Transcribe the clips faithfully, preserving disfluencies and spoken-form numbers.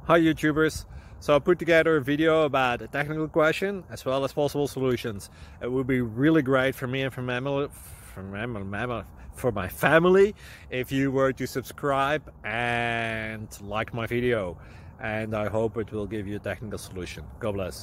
Hi YouTubers! So I put together a video about a technical question as well as possible solutions. It would be really great for me and for, mammal, for, mammal, for my family if you were to subscribe and like my video. And I hope it will give you a technical solution. God bless.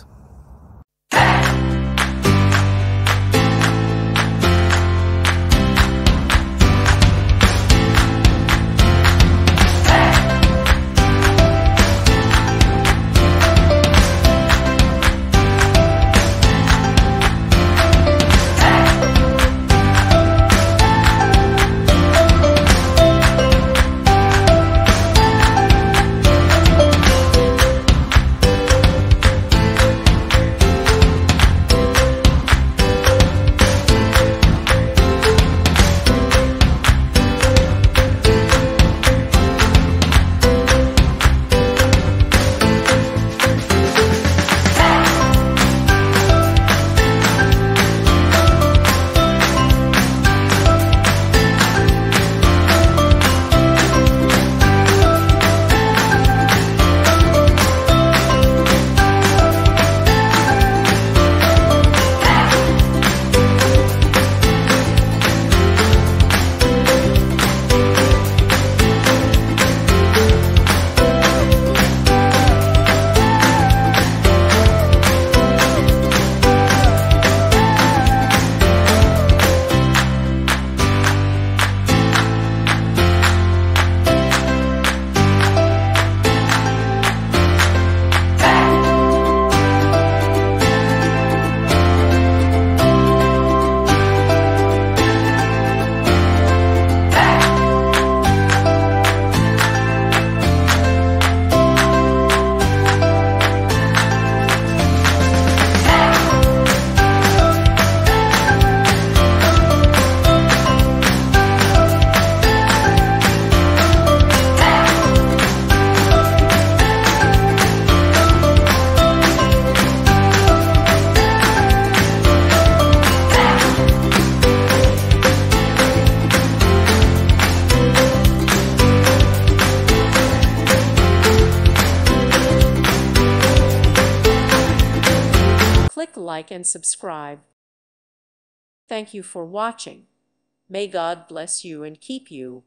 Click like and subscribe. Thank you for watching. May God bless you and keep you.